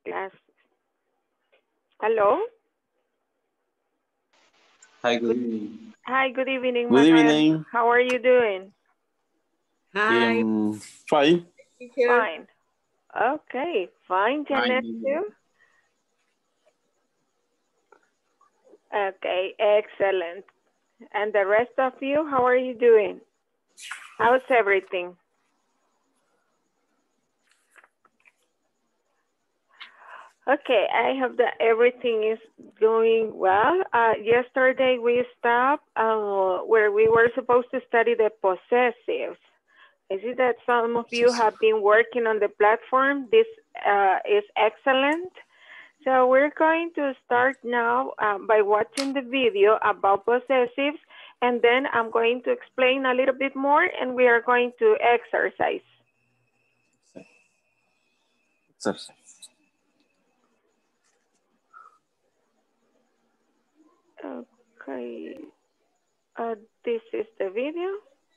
class. Hello? Hi, good evening. Hi, good evening, Good Manuel. evening. How are you doing? Hi, Fine. teacher. Fine. Okay, fine, Janet, Fine. too? Okay, excellent. And the rest of you, how are you doing? How's everything? Okay, I hope that everything is going well. Yesterday we stopped where we were supposed to study the possessives. I see that some of you have been working on the platform. This is excellent. So we're going to start now by watching the video about possessives, and then I'm going to explain a little bit more, and we are going to exercise. Okay, this is the video.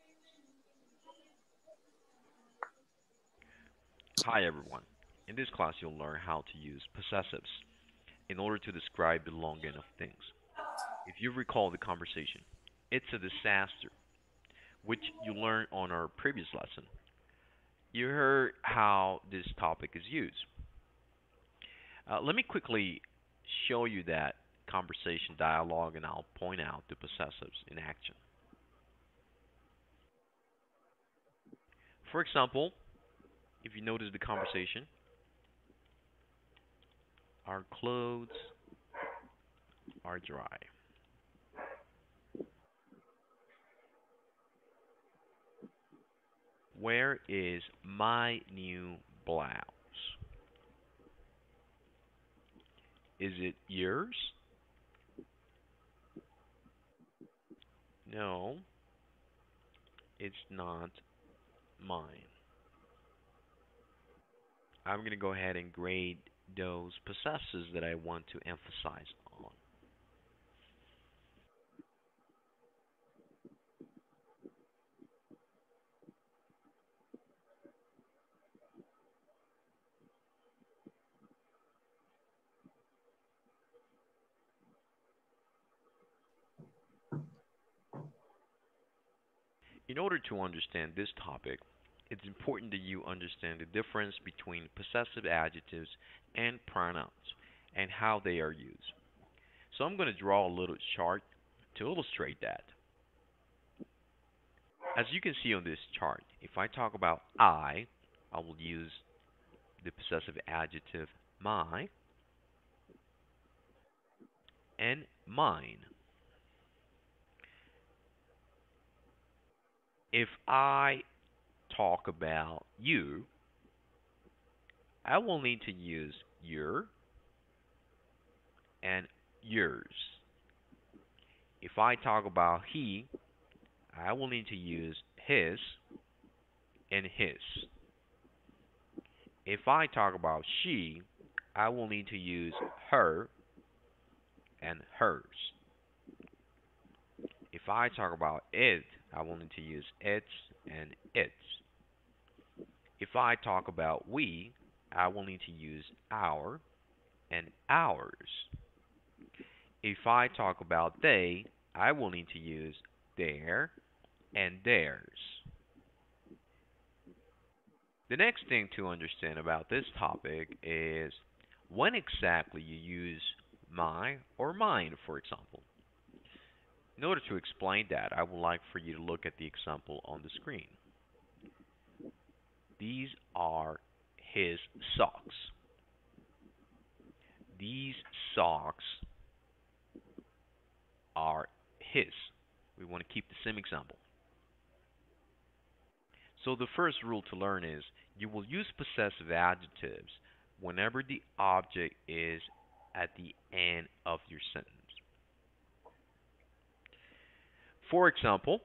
Hi everyone. In this class you'll learn how to use possessives in order to describe belonging of things. If you recall the conversation, it's a disaster, which you learned on our previous lesson. You heard how this topic is used. Let me quickly show you that conversation dialogue and I'll point out the possessives in action. For example, if you notice the conversation, our clothes are dry. Where is my new blouse? Is it yours? No, it's not mine. I'm going to go ahead and grade those possessives that I want to emphasize on. In order to understand this topic, it's important that you understand the difference between possessive adjectives and pronouns and how they are used. So I'm going to draw a little chart to illustrate that. As you can see on this chart, if I talk about I will use the possessive adjective my and mine. If I talk about you, I will need to use your and yours. If I talk about he, I will need to use his and his. If I talk about she, I will need to use her and hers. If I talk about it, I will need to use its and its. If I talk about we, I will need to use our and ours. If I talk about they, I will need to use their and theirs. The next thing to understand about this topic is when exactly you use my or mine, for example. In order to explain that, I would like for you to look at the example on the screen. These are his socks. These socks are his. We want to keep the same example. So the first rule to learn is you will use possessive adjectives whenever the object is at the end of your sentence. For example,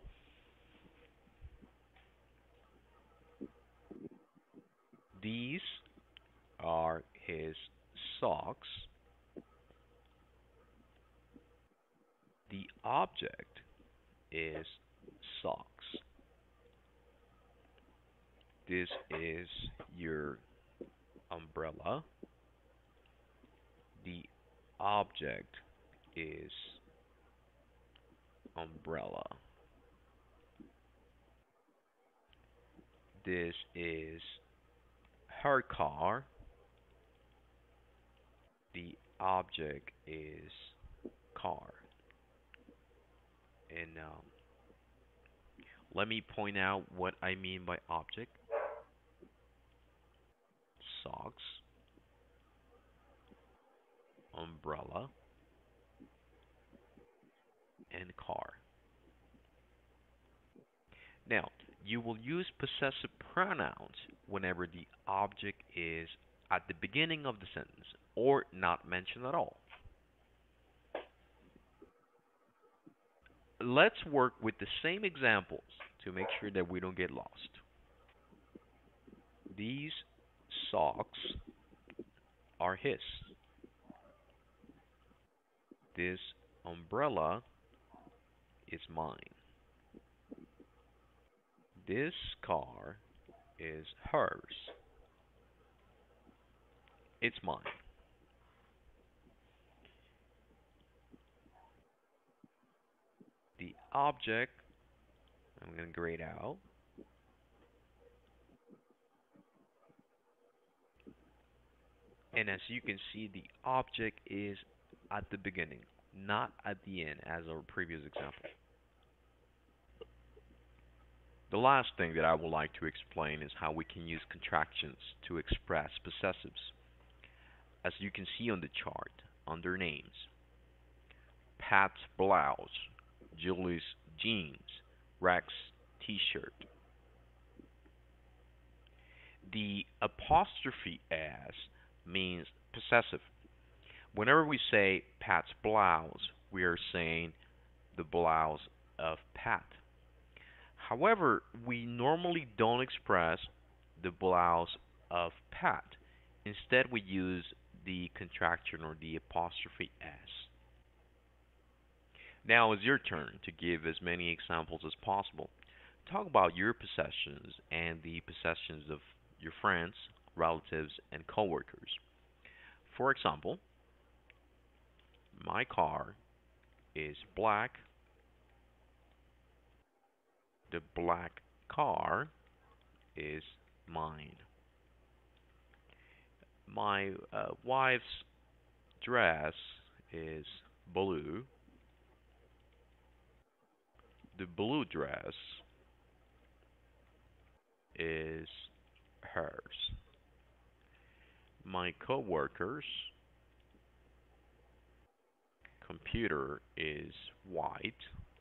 these are his socks. The object is socks. This is your umbrella. object is umbrella. This is her car. The object is car. And let me point out what I mean by object. Socks, umbrella, and car. Now, you will use possessive pronouns whenever the object is at the beginning of the sentence or not mentioned at all. Let's work with the same examples to make sure that we don't get lost. These socks are his. This umbrella is mine. This car is hers. It's mine. The object, I'm going to grade out. And as you can see, the object is at the beginning, not at the end, as our previous example. The last thing that I would like to explain is how we can use contractions to express possessives. As you can see on the chart, under names, Pat's blouse, Julie's jeans, Rex's t-shirt. The apostrophe S means possessive. Whenever we say Pat's blouse, we are saying the blouse of Pat. However, we normally don't express the blouse of Pat. Instead, we use the contraction or the apostrophe S. Now it's your turn to give as many examples as possible. Talk about your possessions and the possessions of your friends, relatives, and coworkers. For example, my car is black. The black car is mine. My wife's dress is blue. The blue dress is hers. My coworker's computer is white.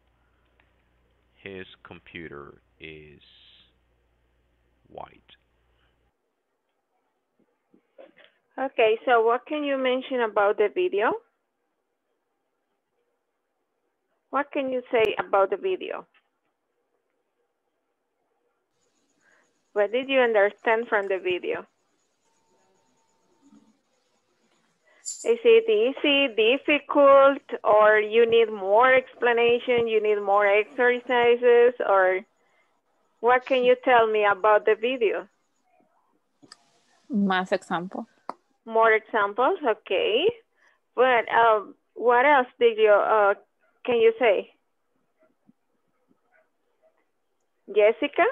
His computer is white. Okay, so what can you mention about the video? What can you say about the video? What did you understand from the video? Is it easy, difficult, or you need more explanation, you need more exercises, or what can you tell me about the video? Más example. More examples, okay. But what else did you, can you say? Jessica?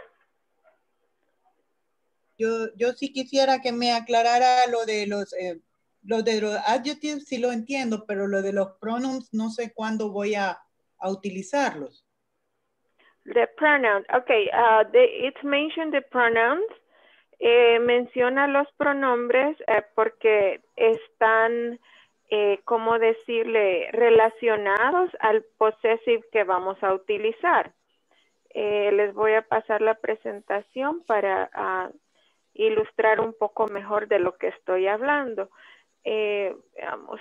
Yo sí quisiera que me aclarara lo de los adjectives, sí lo entiendo, pero lo de los pronouns no sé cuándo voy a utilizarlos. The pronoun, okay, it's mentioned the pronouns. Menciona los pronombres porque están, ¿cómo decirle?, relacionados al possessive que vamos a utilizar. Les voy a pasar la presentación para ilustrar un poco mejor de lo que estoy hablando. Veamos.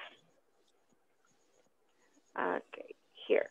Okay, here.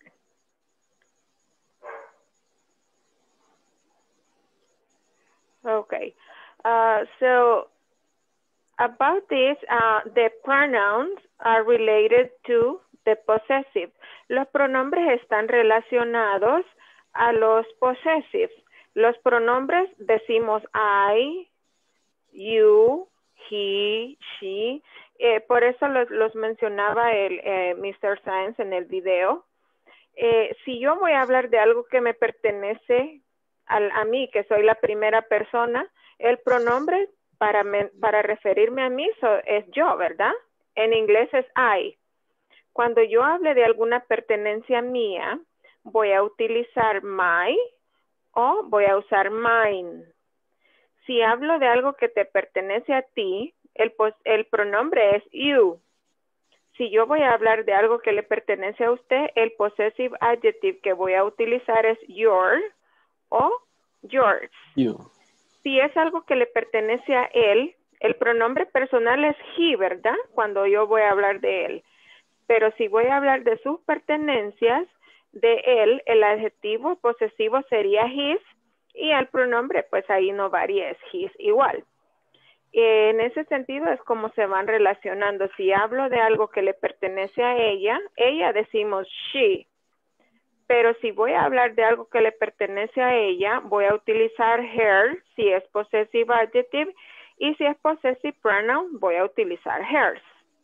Okay. So about this, the pronouns are related to the possessive. Los pronombres están relacionados a los possessives. Los pronombres decimos I, you, he, she. por eso los mencionaba el Mr. Science en el video. Si yo voy a hablar de algo que me pertenece a mí, que soy la primera persona, el pronombre para referirme a mí es yo, ¿verdad? En inglés es I. Cuando yo hable de alguna pertenencia mía, voy a utilizar my o voy a usar mine. Si hablo de algo que te pertenece a ti, el pronombre es you. Si yo voy a hablar de algo que le pertenece a usted, el possessive adjective que voy a utilizar es your o yours. You. Si es algo que le pertenece a él, el pronombre personal es he, ¿verdad? Cuando yo voy a hablar de él. Pero si voy a hablar de sus pertenencias, de él, el adjetivo posesivo sería his, y el pronombre, pues ahí no varía, es his igual. En ese sentido es como se van relacionando. Si hablo de algo que le pertenece a ella decimos she. Pero si voy a hablar de algo que le pertenece a ella, voy a utilizar her, si es possessive adjective, y si es possessive pronoun, voy a utilizar hers.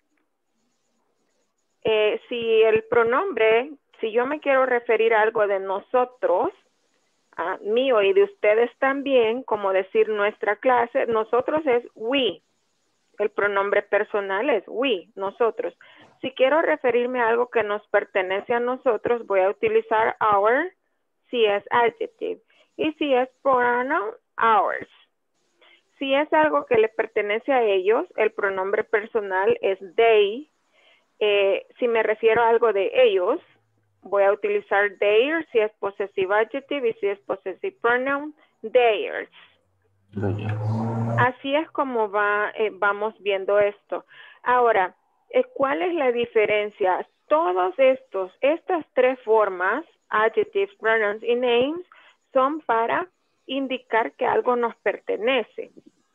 Si el pronombre, si yo me quiero referir a algo de nosotros, mío y de ustedes también, como decir nuestra clase, nosotros es we. El pronombre personal es we, nosotros. Si quiero referirme a algo que nos pertenece a nosotros, voy a utilizar our, si es adjective. Y si es pronoun, ours. Si es algo que le pertenece a ellos, el pronombre personal es they. Si me refiero a algo de ellos, voy a utilizar their, si es possessive adjective, y si es possessive pronoun, theirs. Así es como vamos viendo esto. Ahora, ¿cuál es la diferencia? Estas tres formas, adjectives, pronouns y names, son para indicar que algo nos pertenece.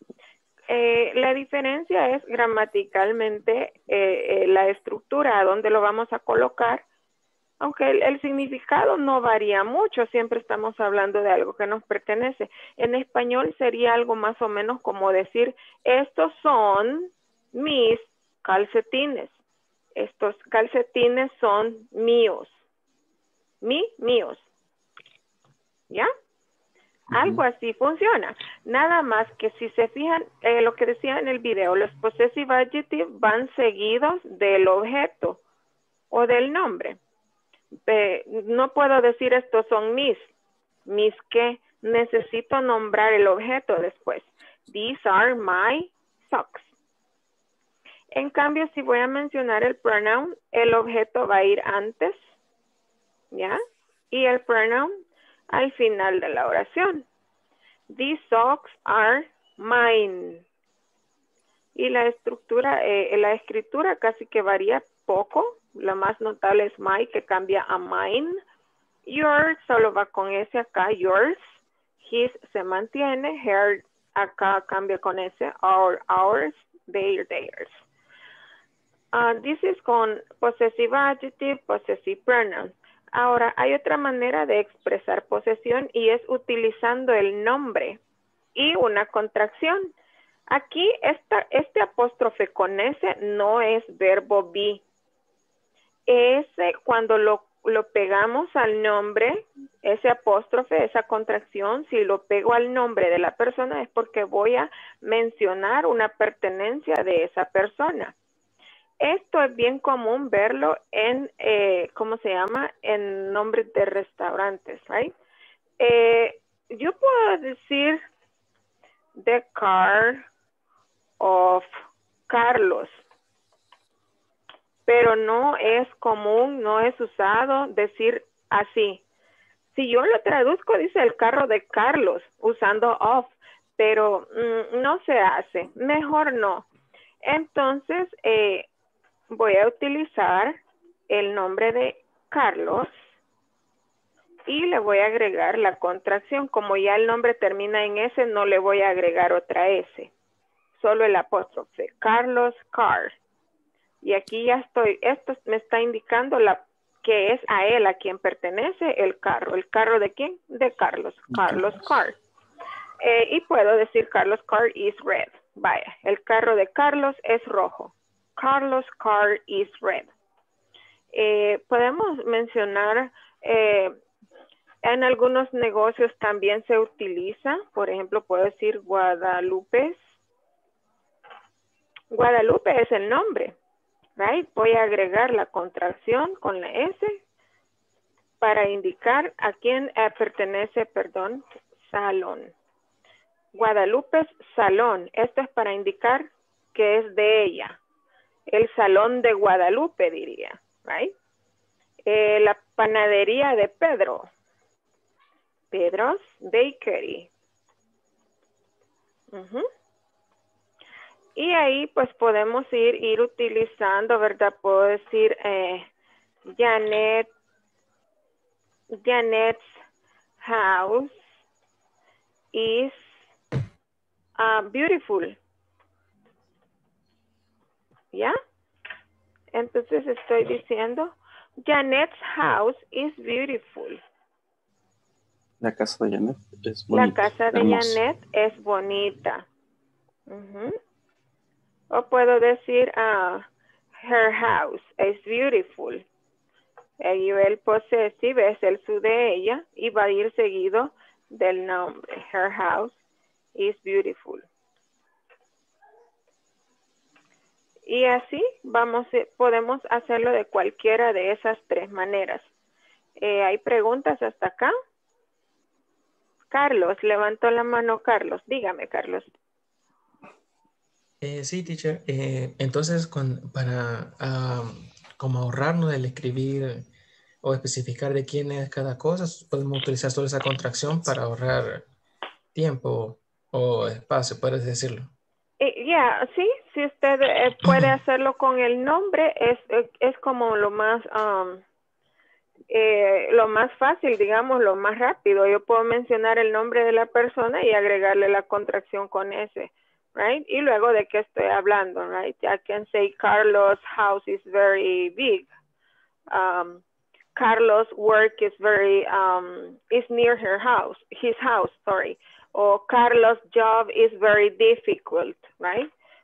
La diferencia es gramaticalmente la estructura, a dónde lo vamos a colocar, aunque el significado no varía mucho, siempre estamos hablando de algo que nos pertenece. En español sería algo más o menos como decir, estos son mis calcetines. Estos calcetines son míos. Míos. ¿Ya? Algo así funciona. Nada más que si se fijan, lo que decía en el video, los possessive adjectives van seguidos del objeto o del nombre. No puedo decir estos son mis que necesito nombrar el objeto después. These are my socks. En cambio, si voy a mencionar el pronoun, el objeto va a ir antes, ¿ya? Y el pronoun al final de la oración. These socks are mine. Y la estructura, la escritura casi que varía poco. Lo más notable es my, que cambia a mine. Yours solo va con S acá, yours. His se mantiene. Her acá cambia con S. Ours. Theirs. This is con possessive adjective, possessive pronoun. Ahora, hay otra manera de expresar posesión y es utilizando el nombre y una contracción. Aquí este apóstrofe con S no es verbo be. Ese cuando lo pegamos al nombre, ese apóstrofe, esa contracción, si lo pego al nombre de la persona es porque voy a mencionar una pertenencia de esa persona. Esto es bien común verlo en, ¿cómo se llama? En nombres de restaurantes, right? Yo puedo decir the car of Carlos, pero no es común, no es usado decir así. Si yo lo traduzco, dice el carro de Carlos, usando of, pero no se hace, mejor no. Entonces, voy a utilizar el nombre de Carlos y le voy a agregar la contracción. Como ya el nombre termina en S, no le voy a agregar otra S. Solo el apóstrofe. Carlos Car. Y aquí ya estoy. Esto me está indicando que es a él a quien pertenece el carro. ¿El carro de quién? De Carlos. Carlos Car. Y puedo decir Carlos Car is red. Vaya, el carro de Carlos es rojo. Carlos' car is red. Podemos mencionar, en algunos negocios también se utiliza, por ejemplo, puedo decir Guadalupe. Guadalupe es el nombre, right? Voy a agregar la contracción con la S para indicar a quién pertenece, perdón, salón. Guadalupe's salón. Esto es para indicar que es de ella. El salón de Guadalupe, diría, right? La panadería de Pedro. Pedro's Bakery. Y ahí pues podemos ir utilizando, ¿verdad? Puedo decir Janet's house is beautiful. ¿Ya? Entonces estoy diciendo Janet's house is beautiful. La casa de Janet es bonita. La casa de hermosa. Janet es bonita. O puedo decir her house is beautiful. Ahí el possessive es el su de ella y va a ir seguido del nombre. Her house is beautiful. Y así podemos hacerlo de cualquiera de esas tres maneras. ¿Hay preguntas hasta acá? Carlos, levantó la mano Carlos. Dígame, Carlos. Sí, teacher. Entonces, para como ahorrarnos del escribir o especificar de quién es cada cosa, podemos utilizar solo esa contracción para ahorrar tiempo o espacio, puedes decirlo. Sí, si usted puede hacerlo con el nombre, es como lo más fácil, digamos, lo más rápido. Yo puedo mencionar el nombre de la persona y agregarle la contracción con ese, right? Y luego de qué estoy hablando, right? I can say Carlos' house is very big. Carlos' work is is near his house, sorry. O Carlos' job is very difficult, right?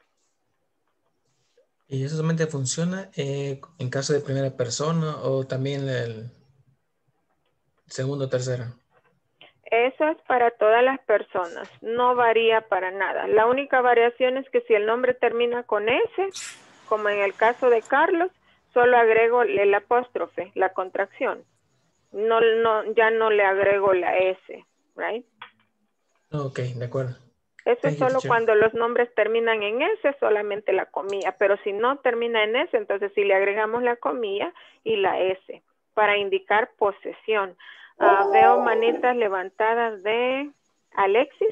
¿Y eso solamente funciona en caso de primera persona o también el segundo o tercera? Eso es para todas las personas, no varía para nada. La única variación es que si el nombre termina con S, como en el caso de Carlos, solo agrego el apóstrofe, la contracción. Ya no le agrego la S, right? Ok, de acuerdo. Eso es Thank you, solo teacher. cuando los nombres terminan en S, solamente la comilla. Pero si no termina en S, entonces sí le agregamos la comilla y la S para indicar posesión. Veo manitas levantadas de Alexis.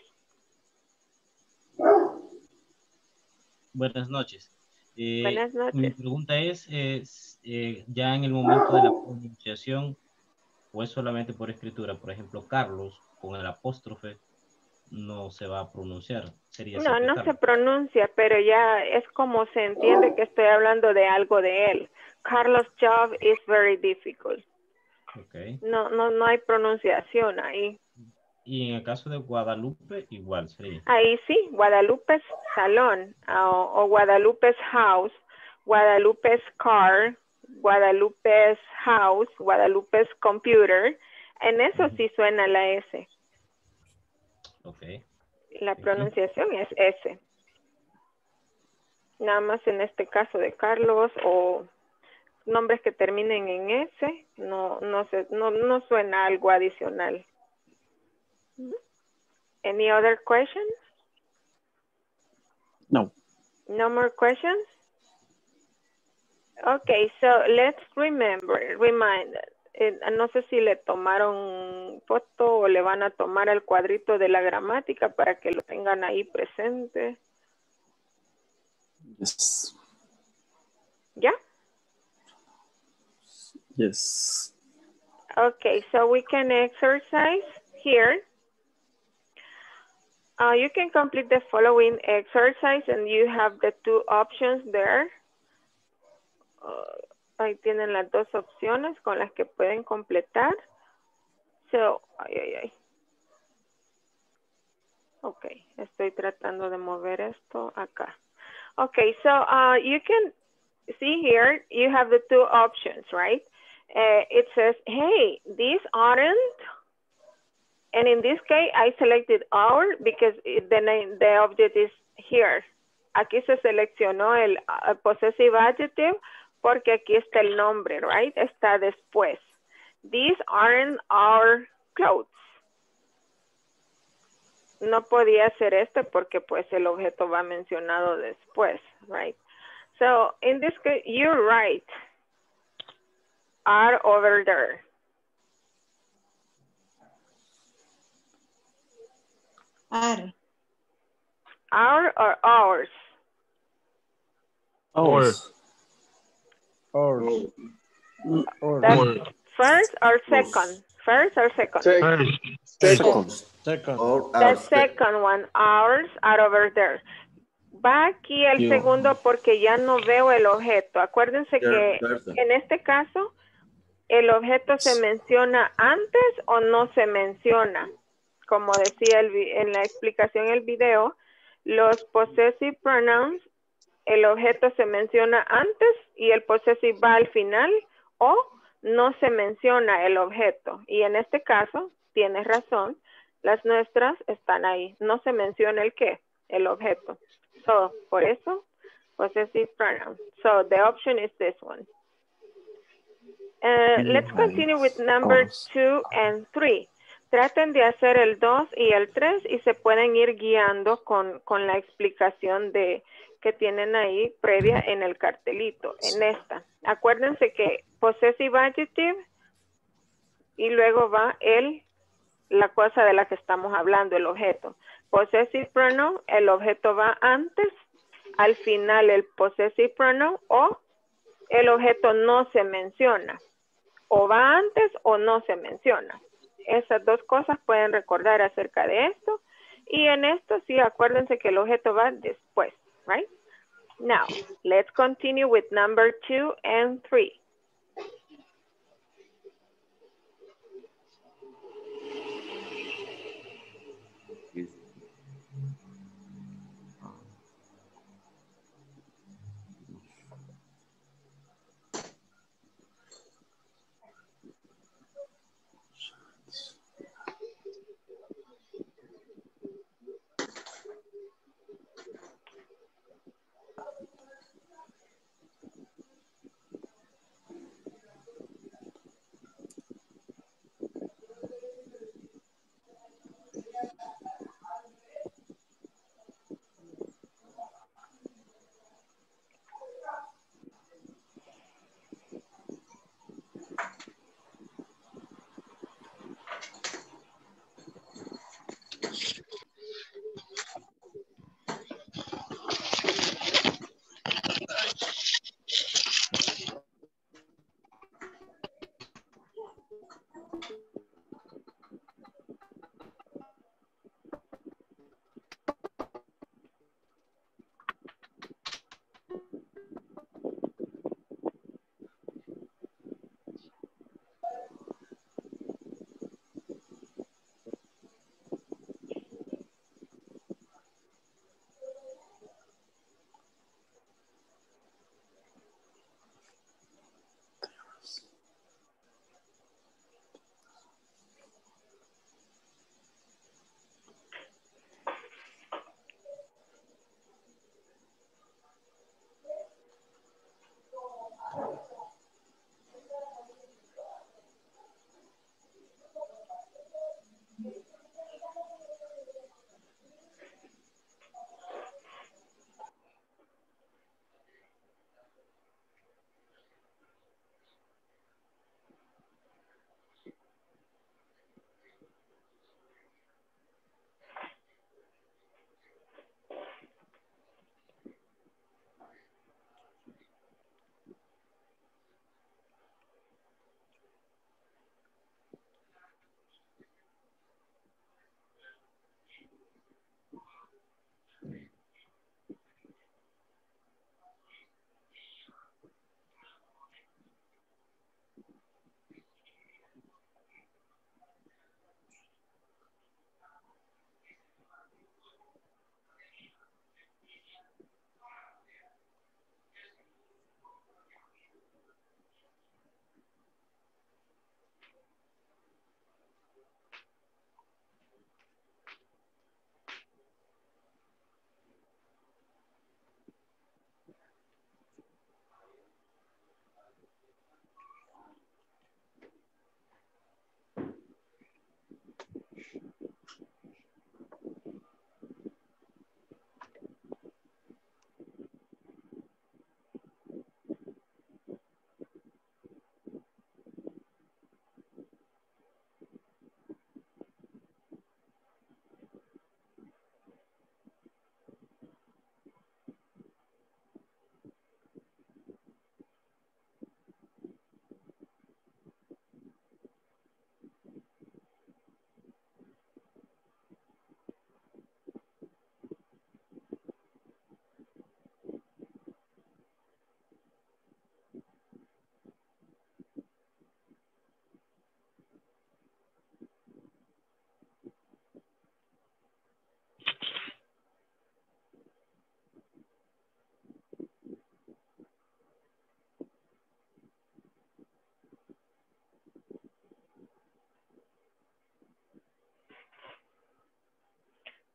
Buenas noches. Buenas Mi noches. pregunta es ya en el momento de la pronunciación, o es solamente por escritura. Por ejemplo, Carlos, con el apóstrofe, no se va a pronunciar. Sería No, siempre no se Carlos. pronuncia, pero ya es como se entiende que estoy hablando de algo de él. Carlos' job is very difficult. Okay. No hay pronunciación ahí. Y en el caso de Guadalupe, igual sería. Ahí sí, Guadalupe's salón o Guadalupe's house, Guadalupe's car, Guadalupe's house, Guadalupe's computer. En eso sí suena la S. Ok. La pronunciación es S. Nada más en este caso de Carlos o nombres que terminen en S, no suena algo adicional. Any other questions? No. No more questions? Okay, so let's remind, no sé si le tomaron foto o le van a tomar el cuadrito de la gramática para que lo tengan ahí presente. Yes. ¿Ya? Yes. Okay, so we can exercise here. You can complete the following exercise and you have the two options there. Ahí tienen las dos opciones con las que pueden completar. So, Okay, estoy tratando de mover esto acá. Okay, so you can see here, you have the two options, right? It says, hey, these aren't, and in this case, I selected our because the object is here. Aquí se seleccionó el possessive adjective porque aquí está el nombre, right? Está después. These aren't our clothes. No podía ser este porque pues el objeto va mencionado después, right? So in this case, you're right. Are over there. Are. Our or ours? Ours. That's first or second? First or second? Second. The second one, ours are over there. Va aquí el segundo porque ya no veo el objeto. Acuérdense que en este caso, el objeto se menciona antes o no se menciona. Como decía en la explicación del video, los possessive pronouns, el objeto se menciona antes y el possessive va al final o no se menciona el objeto. Y en este caso, tienes razón, las nuestras están ahí. No se menciona el qué, el objeto. So, por eso, possessive pronoun. So, the option is this one. Let's continue with number 2 and 3. Traten de hacer el 2 y el 3 y se pueden ir guiando con la explicación que tienen ahí previa en el cartelito, en esta. Acuérdense que possessive adjective y luego va la cosa de la que estamos hablando, el objeto. Possessive pronoun, el objeto va antes, al final el possessive pronoun o el objeto no se menciona. O va antes o no se menciona. Esas dos cosas pueden recordar acerca de esto. Y en esto sí, acuérdense que el objeto va después, right? Now, let's continue with number 2 and 3.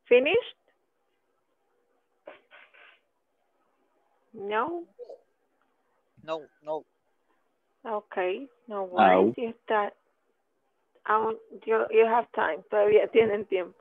Finished? No? No, no. Okay, no worries. You start. You have time. Todavía tienen tiempo.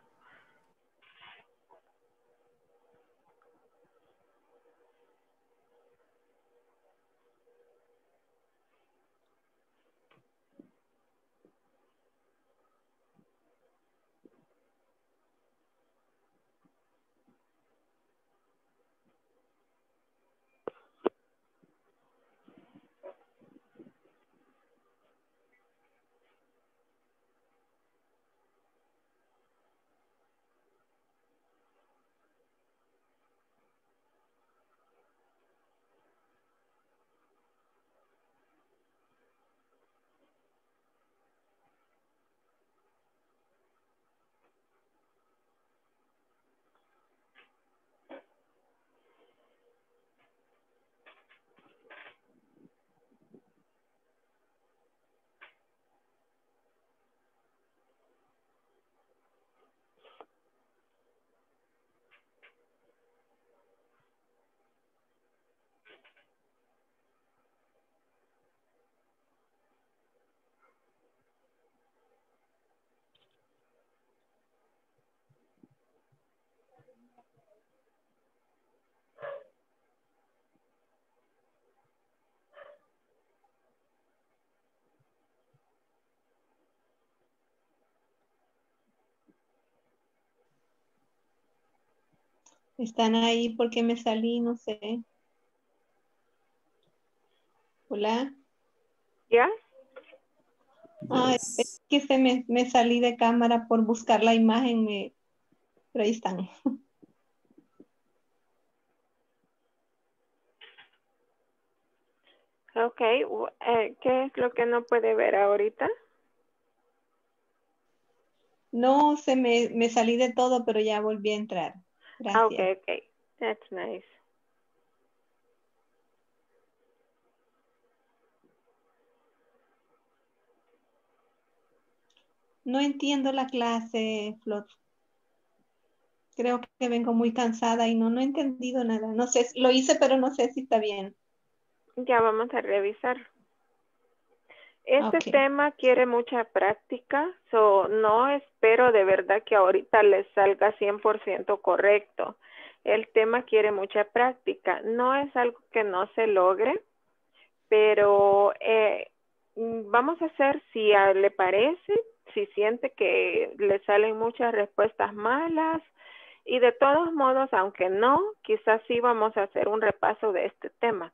Están ahí porque me salí, no sé. Hola. ¿Ya? Es que me salí de cámara por buscar la imagen, pero ahí están. Okay, ¿qué es lo que no puede ver ahorita? No, me salí de todo, pero ya volví a entrar. Gracias. Okay, that's nice. No entiendo la clase, Flor. Creo que vengo muy cansada y no he entendido nada. No sé, lo hice, pero no sé si está bien. Ya vamos a revisar. Este tema quiere mucha práctica, no espero de verdad que ahorita les salga 100% correcto. El tema quiere mucha práctica. No es algo que no se logre, pero vamos a hacer si le parece, si siente que le salen muchas respuestas malas, y de todos modos, aunque no, quizás sí vamos a hacer un repaso de este tema.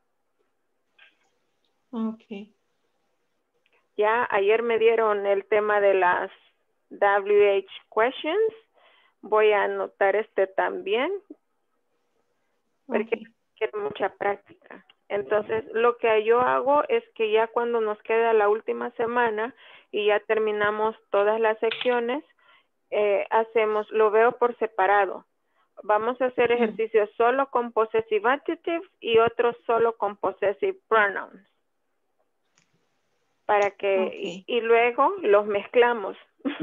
Ok. Ya ayer me dieron el tema de las WH questions. Voy a anotar este también, porque quiero mucha práctica. Entonces, lo que yo hago es que ya cuando nos queda la última semana y ya terminamos todas las secciones, lo veo por separado. Vamos a hacer ejercicios solo con possessive adjectives y otros solo con possessive pronouns. Para que, y luego los mezclamos.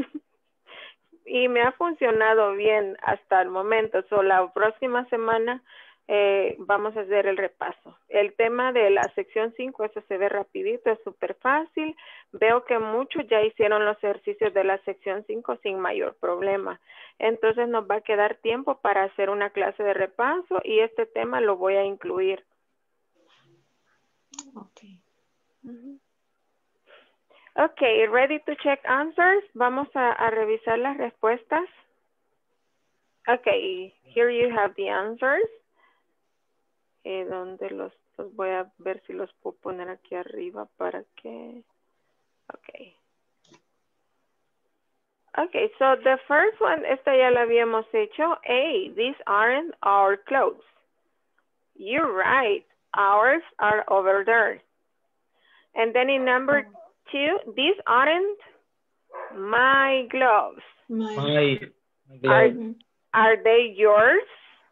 Y me ha funcionado bien hasta el momento. La próxima semana vamos a hacer el repaso. El tema de la sección 5, eso se ve rapidito, es súper fácil. Veo que muchos ya hicieron los ejercicios de la sección 5 sin mayor problema. Entonces nos va a quedar tiempo para hacer una clase de repaso y este tema lo voy a incluir. Okay, ready to check answers? Vamos a revisar las respuestas. Okay, here you have the answers. ¿Dónde los voy a ver si los puedo poner aquí arriba para que... Okay. Okay, so the first one, esta ya la habíamos hecho. Hey, these aren't our clothes. You're right, ours are over there. And then in number 2, these aren't my gloves. Are they yours?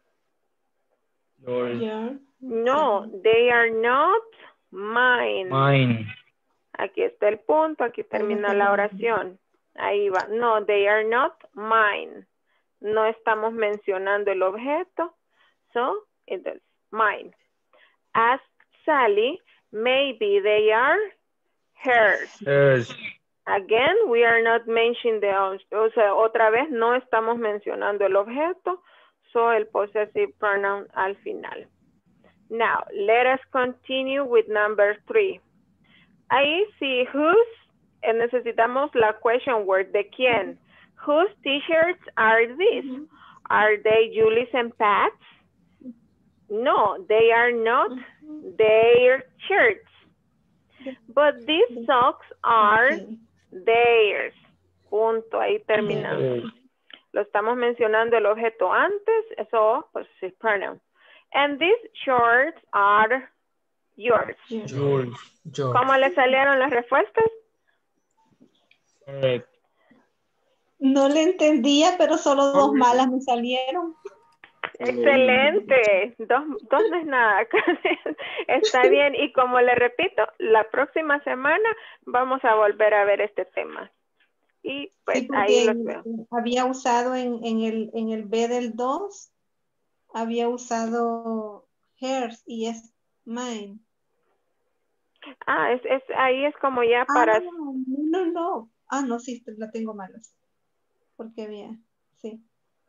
No, they are not mine. Aquí está el punto, aquí termina la oración. Ahí va. No, they are not mine. no estamos mencionando el objeto. So, entonces, mine. Ask Sally, maybe they are hers. Again, we are not mentioning o sea, otra vez no estamos mencionando el objeto, so el possessive pronoun al final. Now, let us continue with number 3. Ahí sí, whose, necesitamos la question word, ¿de quién? Whose t-shirts are these? Are they Julie's and Pat's? No, they are not their shirts. But these socks are theirs. Punto, ahí terminamos. Lo estamos mencionando el objeto antes, eso, pues, es pronoun. And these shorts are yours. Yours. ¿Cómo le salieron las respuestas? No le entendía, pero solo 2 malas me salieron. Excelente. Dos no es nada. Está bien. Y como le repito, la próxima semana vamos a volver a ver este tema. Y pues Sí, ahí los veo. Había usado en el B del 2, había usado hers y es mine. Ah, ahí es como ya para... No. Ah, no, sí, la tengo malas. Porque había, sí.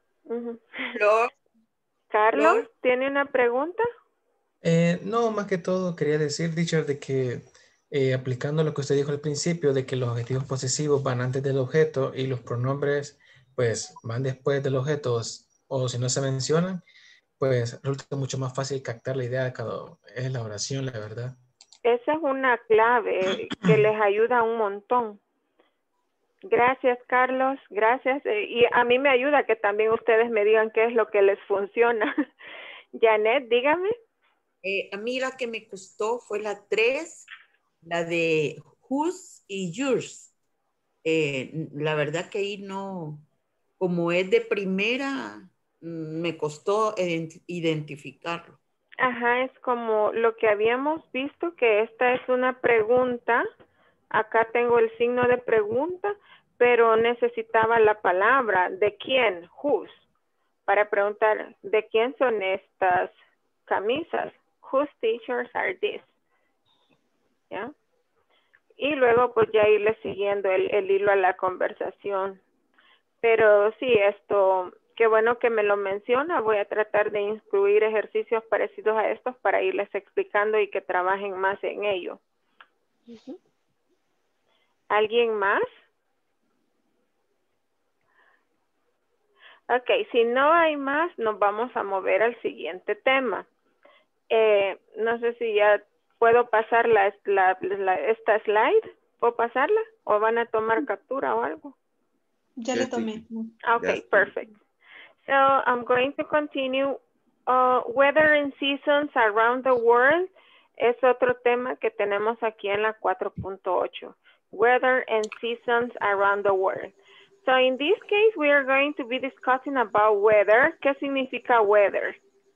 Carlos, ¿tiene una pregunta? No, más que todo quería decir, teacher, de que aplicando lo que usted dijo al principio, de que los adjetivos posesivos van antes del objeto y los pronombres pues van después del objeto, o si no se mencionan, pues resulta mucho más fácil captar la idea de cada es la oración, la verdad. Esa es una clave que les ayuda un montón. Gracias, Carlos. Gracias. Y a mí me ayuda que también ustedes me digan qué es lo que les funciona. Janet, dígame. A mí la que me costó fue la 3, la de whose y yours. La verdad que ahí no, como es de primera, me costó identificarlo. Ajá, es como lo que habíamos visto, que esta es una pregunta. Acá tengo el signo de pregunta, pero necesitaba la palabra. ¿De quién? Whose. Para preguntar, ¿de quién son estas camisas? Whose t-shirts are these? ¿Ya? Y luego pues ya irle siguiendo el hilo a la conversación. Pero sí, esto, qué bueno que me lo menciona. Voy a tratar de incluir ejercicios parecidos a estos para irles explicando y que trabajen más en ello. ¿Alguien más? Ok, si no hay más, nos vamos a mover al siguiente tema. No sé si ya puedo pasar esta slide. ¿Puedo pasarla? ¿O van a tomar captura o algo? Ya le tomé. Okay, perfect. So I'm going to continue. Weather and seasons around the world es otro tema que tenemos aquí en la 4.8. Weather and seasons around the world. So in this case, we are going to be discussing about weather. ¿Qué significa weather?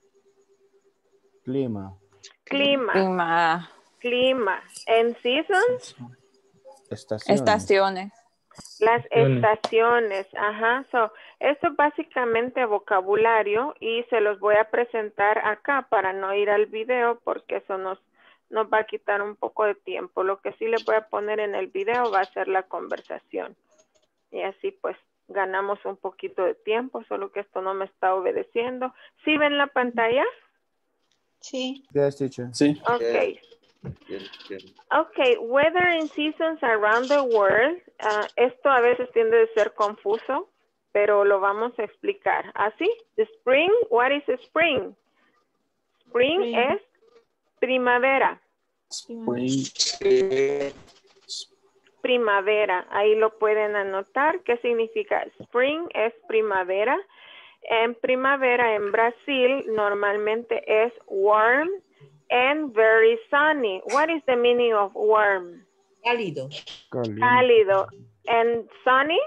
Clima. Clima. And seasons? Estaciones. Las estaciones, ajá. So, esto es básicamente vocabulario y se los voy a presentar acá para no ir al video porque eso nos va a quitar un poco de tiempo. Lo que sí les voy a poner en el video va a ser la conversación. Y así pues ganamos un poquito de tiempo, solo que esto no me está obedeciendo. ¿Sí ven la pantalla? Sí. Yes, teacher. Sí. Okay. Okay, weather and seasons around the world. Esto a veces tiende a ser confuso, pero lo vamos a explicar. ¿Así? The spring, what is spring? Spring es primavera. Primavera, ahí lo pueden anotar. ¿Qué significa? Spring es primavera. En primavera en Brasil normalmente es warm and very sunny. What is the meaning of warm? Cálido. Cálido. And sunny?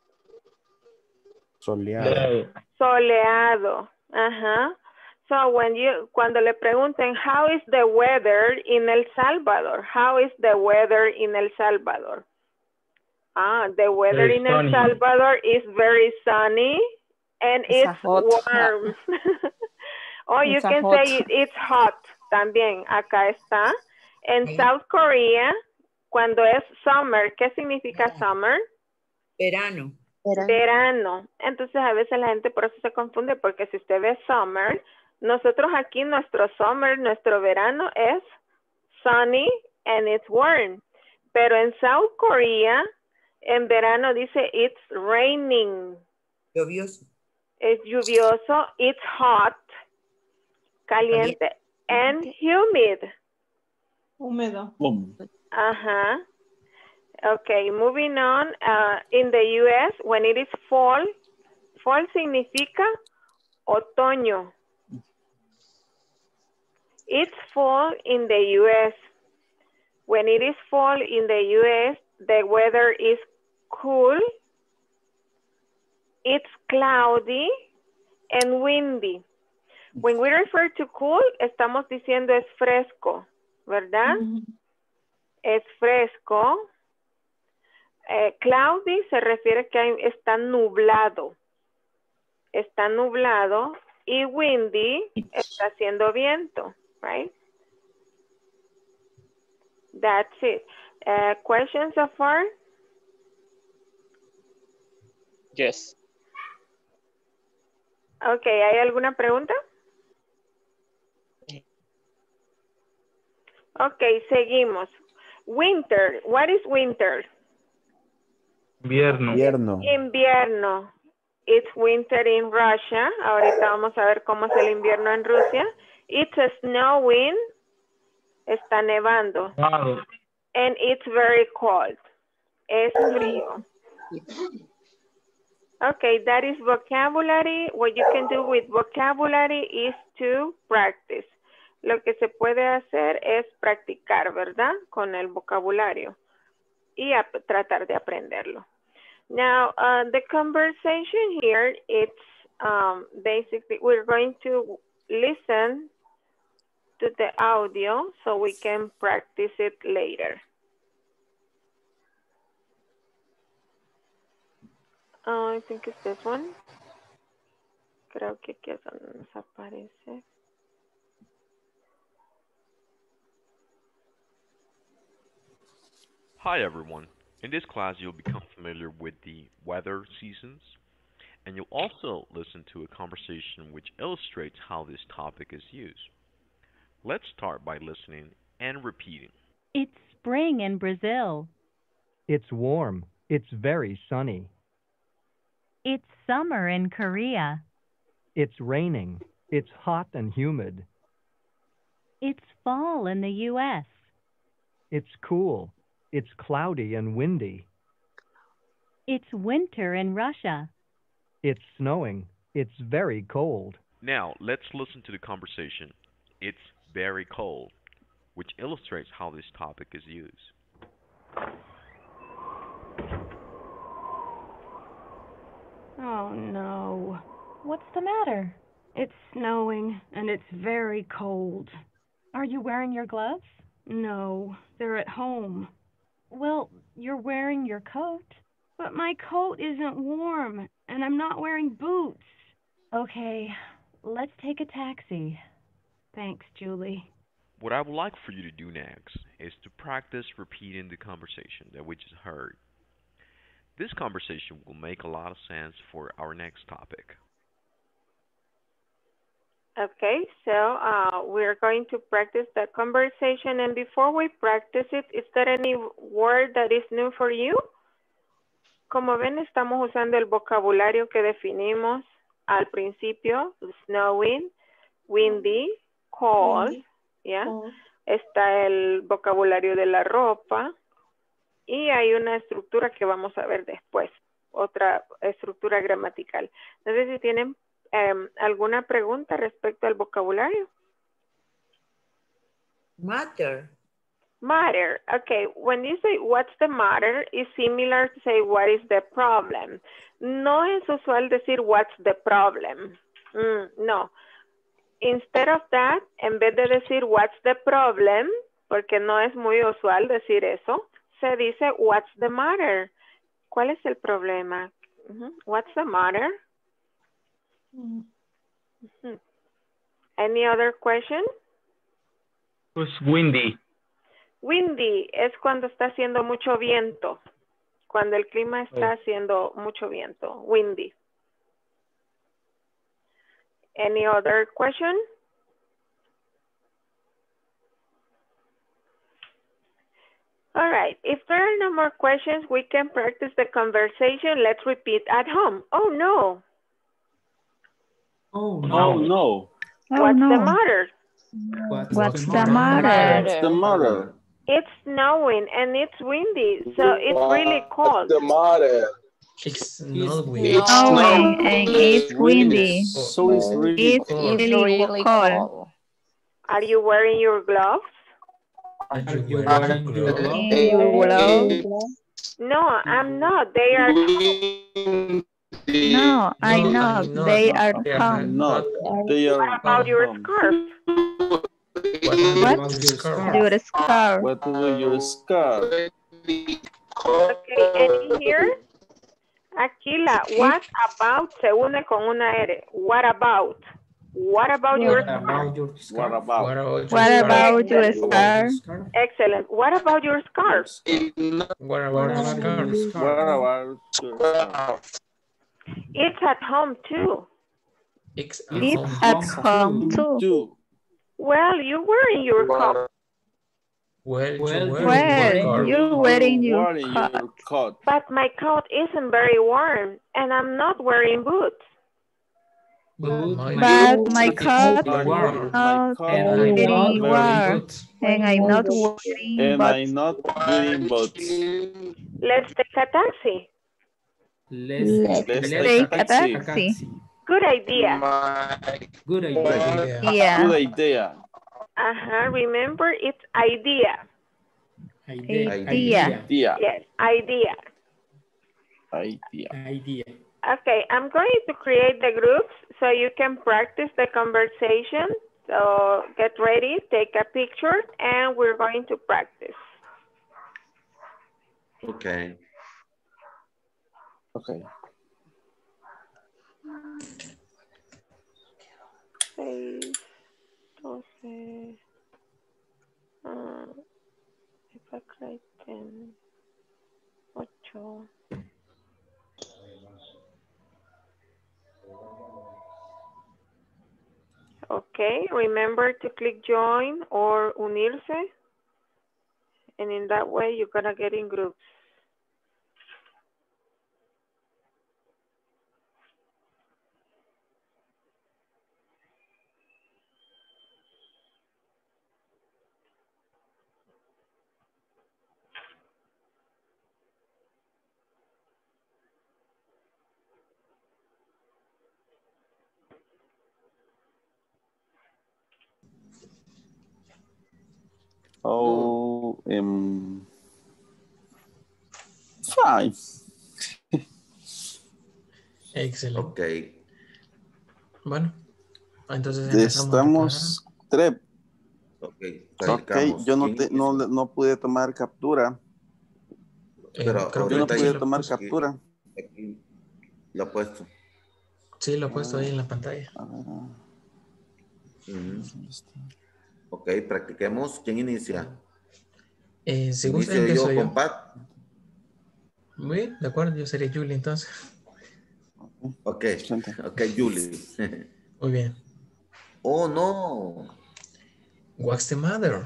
Soleado. Soleado. Ajá. So cuando le pregunten, how is the weather in El Salvador? How is the weather in El Salvador? The weather in El Salvador is very sunny And It's a it's hot. warm. Or you It's a can hot. say it's hot también. Acá está. En South Korea, cuando es summer, ¿qué significa summer? Verano. Verano. Entonces a veces la gente por eso se confunde, porque si usted ve summer, nosotros aquí nuestro summer, nuestro verano es sunny and it's warm. Pero en South Korea, en verano dice it's raining. Lluvioso. Es lluvioso, it's hot, caliente, and humid. Húmedo. Ajá. Okay, moving on. In the U.S., when it is fall, fall significa otoño. It's fall in the U.S. When it is fall in the U.S., the weather is cool, it's cloudy, and windy. When we refer to cool, estamos diciendo es fresco, ¿verdad? Es fresco. Cloudy se refiere que está nublado. Está nublado. Y windy está haciendo viento, right? That's it. Questions so far? Yes. Okay, ¿hay alguna pregunta? Okay, seguimos. Winter. What is winter? Invierno. Invierno. It's winter in Russia. Ahorita vamos a ver cómo es el invierno en Rusia. It's snowing. Está nevando. And it's very cold. Es frío. Okay, that is vocabulary. What you can do with vocabulary is to practice. Lo que se puede hacer es practicar, ¿verdad? Con el vocabulario. Y tratar de aprenderlo. Now, the conversation here, it's basically, we're going to listen to the audio so we can practice it later. I think it's this one. Creo que aquí es donde nos aparece. Hi everyone. In this class you'll become familiar with the weather seasons, and you'll also listen to a conversation which illustrates how this topic is used. Let's start by listening and repeating. It's spring in Brazil. It's warm. It's very sunny. It's summer in Korea. It's raining. It's hot and humid. It's fall in the U.S. It's cool. It's cloudy and windy. It's winter in Russia. It's snowing. It's very cold. Now, let's listen to the conversation. It's very cold, which illustrates how this topic is used. Oh, no. What's the matter? It's snowing, and it's very cold. Are you wearing your gloves? No, they're at home. Well, you're wearing your coat. But my coat isn't warm, and I'm not wearing boots. Okay, let's take a taxi. Thanks, Julie. What I would like for you to do next is to practice repeating the conversation that we just heard. This conversation will make a lot of sense for our next topic. Okay, so we're going to practice the conversation, and before we practice it, is there any word that is new for you? Como ven, estamos usando el vocabulario que definimos al principio: snowing, windy, cold, ¿ya? Está el vocabulario de la ropa y hay una estructura que vamos a ver después, otra estructura gramatical. No sé si tienen ¿alguna pregunta respecto al vocabulario? Matter. Matter. Okay, when you say what's the matter, is similar to say what is the problem. No es usual decir what's the problem. No. Instead of that, en vez de decir what's the problem, porque no es muy usual decir eso, se dice what's the matter. ¿Cuál es el problema? What's the matter? Any other question? Who's windy? Windy es cuando está haciendo mucho viento. Cuando el clima está haciendo mucho viento. Windy. Any other question? All right. If there are no more questions, we can practice the conversation. Let's repeat at home. Oh, no. Oh, no. What's the matter? What's the matter? What's the matter? It's snowing and it's windy, so it's really cold. What's the matter? It's snowing. It's snowing and it's windy. So it's really It's cold. really cold. Are you wearing your gloves? Are you wearing gloves? No, I'm not. They are. No, I'm not. They are calm. Not. They are. What about your scarf? What about your scarf? Your scarf. What about your scarf? Okay, and in here, Aquila, what about se une con una R. What about? What about your scarf? What about? What about your scarf? Excellent. What about your scarf? What about your scarf? What about your scarf? It's at home too. It's at home too. Well, you're wearing your coat. Well, you're wearing your coat. But my coat isn't very warm, and I'm not wearing boots. But my coat is not very warm, and I'm not wearing boots. Let's take a taxi. Let's take a taxi. Good idea. Good idea. Yeah. Good idea. Remember, it's idea. Idea. Yes, idea. Idea. Okay, I'm going to create the groups so you can practice the conversation. So get ready, take a picture, and we're going to practice. Okay. Okay. 6, 12, if I create 10, 8. Okay, remember to click join or unirse, and in that way you're gonna get in groups. Oh, fine. Excelente. Ok. Bueno, entonces estamos tres. Ok, yo no pude tomar captura. Pero yo no pude tomar captura. Aquí lo he puesto. Sí, lo he puesto ahí en la pantalla. Ok, practiquemos. ¿Quién inicia? Si gusta, empiezo yo. Con Pat. Muy bien, de acuerdo, yo sería Julie entonces. Ok, Julie. Muy bien. Oh, no. What's the matter?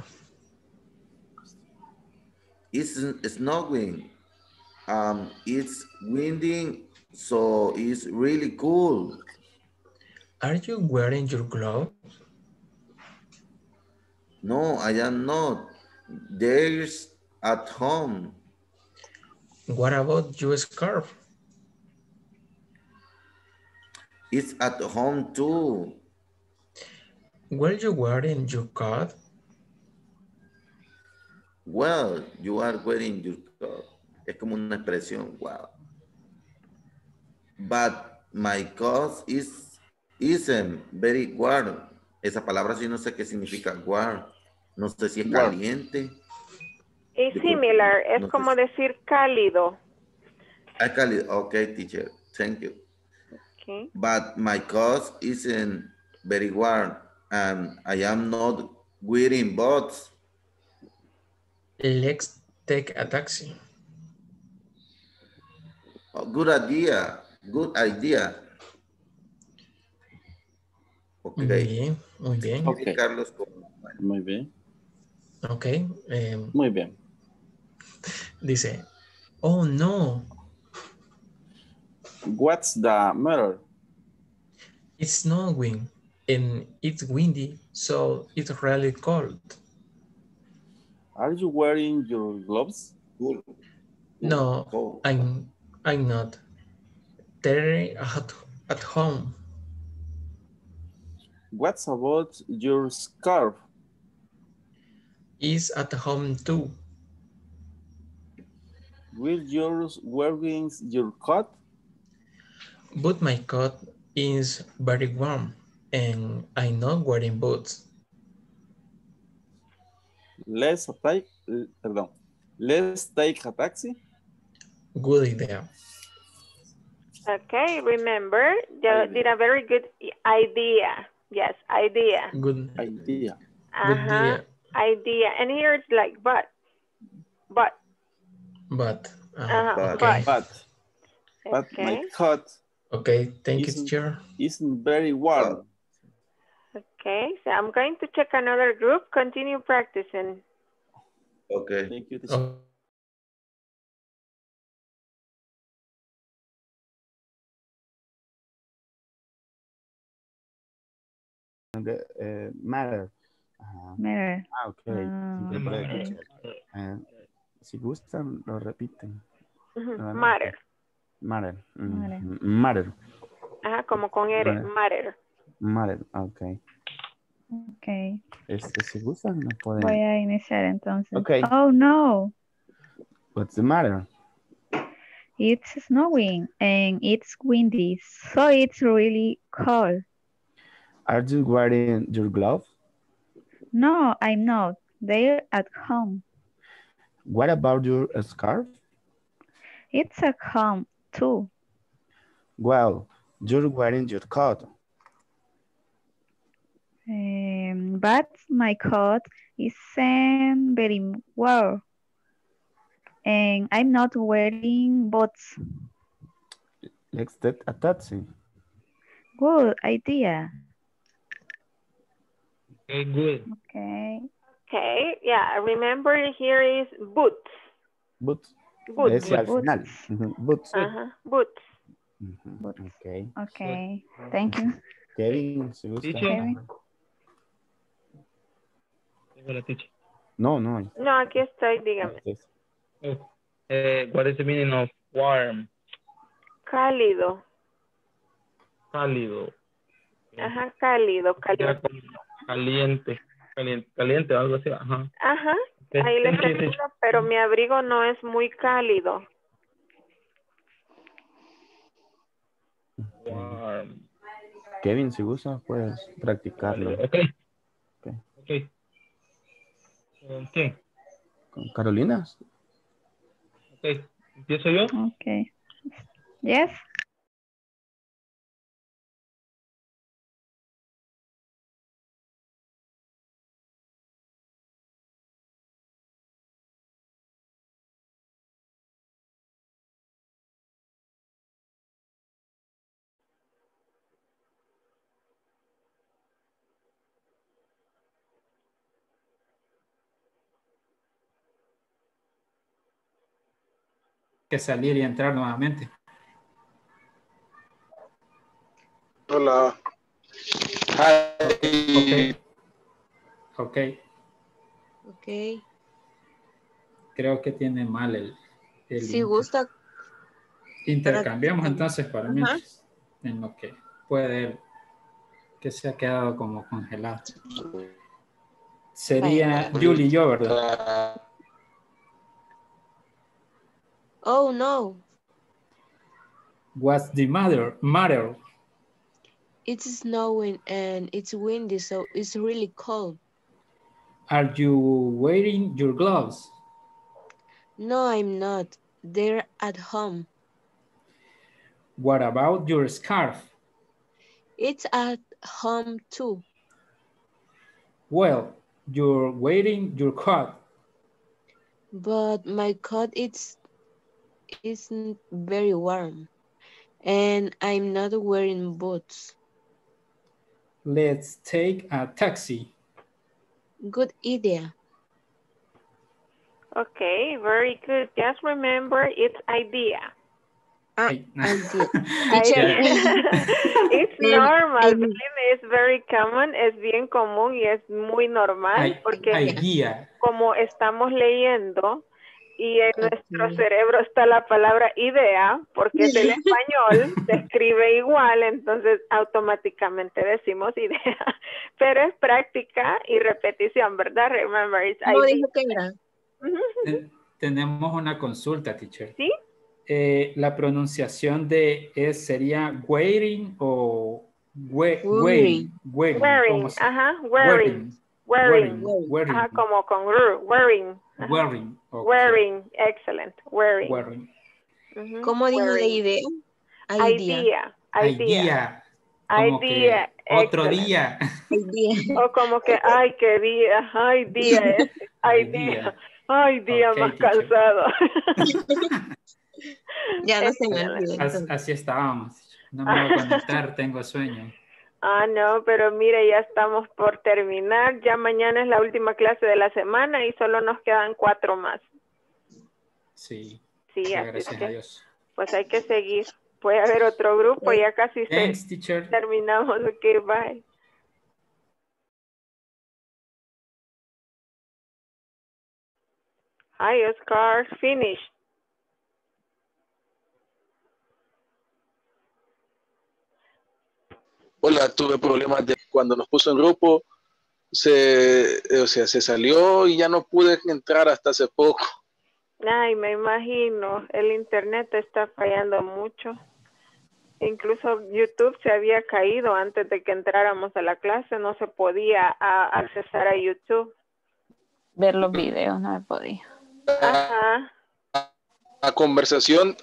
It's snowing. It's windy, so it's really cool. Are you wearing your gloves? No, I am not. There's at home. What about your scarf? It's at home too. Were you wearing your coat? Well, you are wearing your coat. Es como una expresión, wow. But my coat isn't very warm. Esa palabra sí no sé qué significa warm. No sé si es caliente. Es similar, es no como decir cálido. Cálido, ok, teacher. Thank you. Okay. But my coat isn't very warm and I am not wearing boots. Let's take a taxi. Oh, good idea. Good idea. Muy bien, muy bien. Ok. Carlos. Muy bien. Ok. Muy bien. Dice, oh no, What's the matter? it's snowing and it's windy, so it's really cold. Are you wearing your gloves? No, I'm not. They're at home. What's about your scarf? It's at home too. Will you wearing your coat? But my coat is very warm and I'm not wearing boots. Let's take a taxi. Good idea. Okay, remember, you did a very good idea. Yes, idea. Good idea. Uh-huh. Idea. And here it's like but. But okay. But my coat. Okay, thank you, teacher. Isn't very warm. Okay, so I'm going to check another group. Continue practicing. Okay. Thank you, teacher. Matter. Matter. Ok. Si gustan, lo repiten. Matter. Matter. Matter. Ajá, como con R. Matter. Matter, ok. Ok. Si gustan, no pueden. Voy a iniciar entonces. Okay. Oh no. What's the matter? It's snowing and it's windy, so it's really cold. Are you wearing your gloves? No, I'm not. They're at home. What about your scarf? It's at home too. Well, you're wearing your coat. But my coat isn't very warm. And I'm not wearing boots. Let's take a taxi. Good idea. Okay, good. Okay. Okay, yeah, remember here is boots. Boots. Boots. Ese al final. Boots. Uh-huh. Boots. Okay. Okay, thank you. Kevin, si gusta. Kevin. No. No, aquí estoy, dígame. What is the meaning of warm? Cálido. Cálido. Ajá, cálido. Caliente, algo así. Ajá. Ajá. Ahí le entiendo, pero mi abrigo no es muy cálido. Warm. Kevin, si gusta, puedes practicarlo. Okay. ¿Quién? ¿Con Carolina? Ok, ¿empiezo yo? Okay. Yes. Que salir y entrar nuevamente. Hola. Ok. Creo que tiene mal el si gusta. Intercambiamos entonces para mí. En lo que puede que se ha quedado como congelado. Sería Julie y yo, ¿verdad? Oh no. What's the matter? It's snowing and it's windy, so it's really cold. Are you wearing your gloves? No, I'm not. They're at home. What about your scarf? It's at home too. Well, you're wearing your coat. But my coat isn't very warm. And I'm not wearing boots. Let's take a taxi. Good idea. Okay, very good. Just remember, it's idea. Idea. Idea. It's normal. Believe me, it's very common. Es bien común y es muy normal porque Idea. como estamos leyendo y en nuestro cerebro está la palabra idea, porque es el español, se escribe igual, entonces automáticamente decimos idea. Pero es práctica y repetición, ¿verdad? Remember, it's ¿Cómo idea. dijo que era? Tenemos una consulta, teacher. ¿Sí? La pronunciación de sería wearing o Wearing. Wearing, ajá, wearing. Wearing. Ajá, como con wearing. Ajá. Wearing. Okay. Wearing, excellent. Wearing. ¿Cómo dijo de idea? Idea. Como que otro excellent. día. O como que, ay, qué día, ay, día es, ay, día. Ay, día Okay, más teacher. cansado. Ya no se me olvida. Así estábamos. No me voy a conectar, tengo sueño. No, pero mire, ya estamos por terminar. Ya mañana es la última clase de la semana y solo nos quedan 4 más. Sí. Sí, así Gracias a Dios. pues hay que seguir. Puede haber otro grupo, ya casi Thanks, teacher. terminamos. Ok, bye. Hi, Oscar. Finished. Hola, tuve problemas de cuando nos puso en grupo, se salió y ya no pude entrar hasta hace poco. Ay, me imagino. El internet está fallando mucho. Incluso YouTube se había caído antes de que entráramos a la clase. No se podía accesar a YouTube. Ver los videos, no me podía. Ajá. La conversación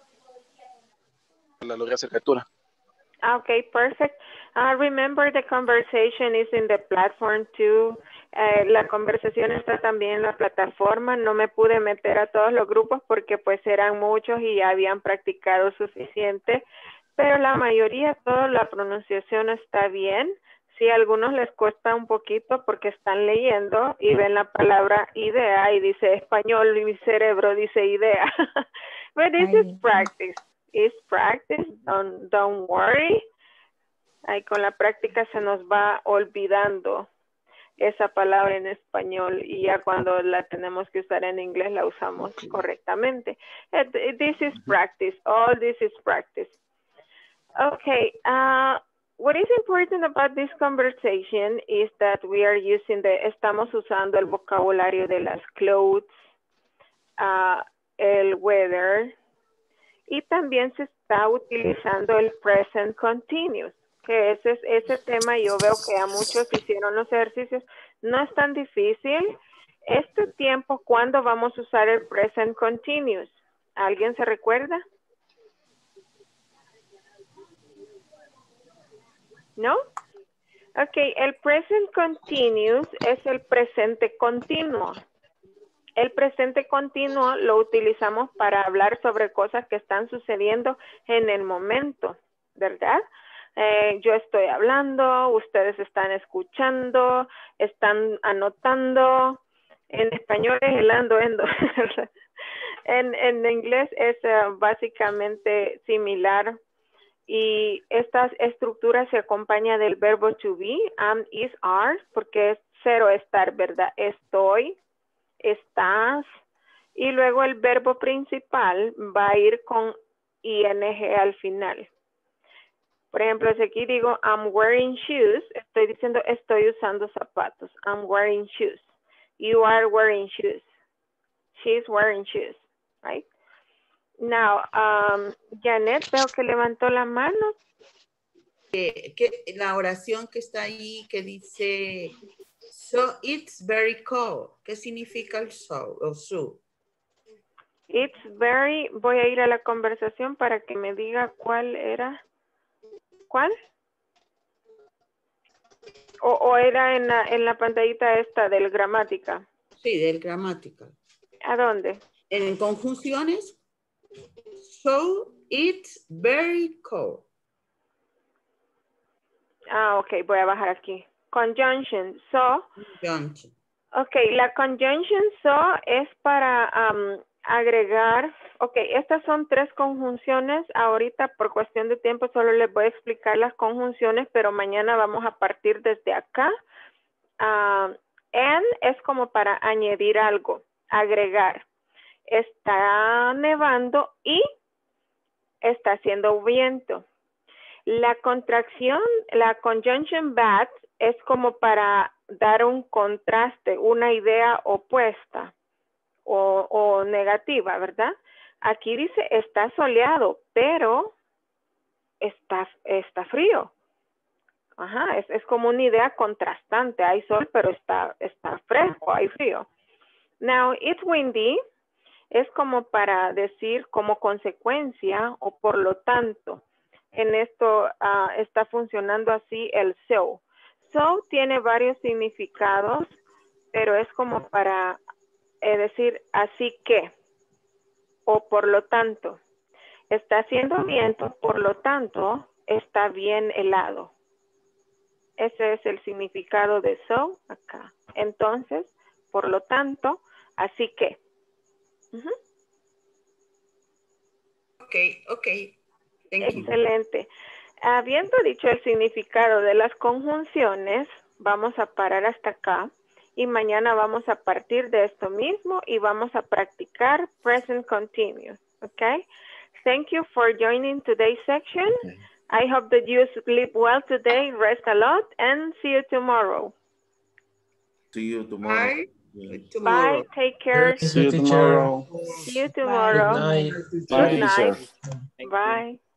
la logré hacer captura. Okay, perfect. Remember, the conversation is in the platform too. La conversación está también en la plataforma. No me pude meter a todos los grupos porque pues eran muchos y ya habían practicado suficiente. Pero la mayoría, toda la pronunciación está bien. Sí, a algunos les cuesta un poquito porque están leyendo y ven la palabra idea y dice español y mi cerebro dice idea. But this is practice. It's practice. Don't worry. Ahí con la práctica se nos va olvidando esa palabra en español y ya cuando la tenemos que usar en inglés la usamos correctamente. This is practice. All this is practice. Okay. What is important about this conversation is that we are using estamos usando el vocabulario de las clothes, el weather, y también se está utilizando el present continuous, que ese tema yo veo que a muchos hicieron los ejercicios. No es tan difícil. Este tiempo, ¿cuándo vamos a usar el present continuous? ¿Alguien se recuerda? ¿No? Ok, el present continuous es el presente continuo. El presente continuo lo utilizamos para hablar sobre cosas que están sucediendo en el momento, ¿verdad? Yo estoy hablando, ustedes están escuchando, están anotando. En español es el ando. En inglés es básicamente similar. Y estas estructuras se acompañan del verbo to be, am, is, are, porque es cero estar, ¿verdad? Estoy, estás, y luego el verbo principal va a ir con ing al final. Por ejemplo, si aquí digo I'm wearing shoes, estoy diciendo estoy usando zapatos. I'm wearing shoes. You are wearing shoes. She's wearing shoes, right? Now, Janet, veo que levantó la mano. La oración que está ahí que dice, so it's very cold. ¿Qué significa el so o su? It's very, voy a ir a la conversación para que me diga cuál era. ¿Cuál? O era en la pantallita esta del gramática. Sí, del gramática. ¿A dónde? En conjunciones. So, it's very cold. Ah, ok, voy a bajar aquí. Conjunction, so. Conjunction. Ok, la conjunction so es para agregar. Ok, estas son 3 conjunciones. Ahorita por cuestión de tiempo solo les voy a explicar las conjunciones, pero mañana vamos a partir desde acá. And es como para añadir algo, agregar. Está nevando y está haciendo viento. La contracción, la conjunction but es como para dar un contraste, una idea opuesta o negativa, ¿verdad? Aquí dice está soleado, pero está frío. Ajá, es como una idea contrastante. Hay sol, pero está fresco, hay frío. Now, it's windy es como para decir como consecuencia o por lo tanto. En esto está funcionando así el so. So tiene varios significados, pero es como para decir así que o por lo tanto. Está haciendo viento, por lo tanto está bien helado. Ese es el significado de so acá. Entonces, por lo tanto, así que. Ok. Thank you. Excelente. Habiendo dicho el significado de las conjunciones, vamos a parar hasta acá y mañana vamos a partir de esto mismo y vamos a practicar present continuous. Okay? Thank you for joining today's section. Okay. I hope that you sleep well today, rest a lot, and see you tomorrow. See you tomorrow. Bye. Take care. See you tomorrow. See you tomorrow. Good night. Good night. Bye.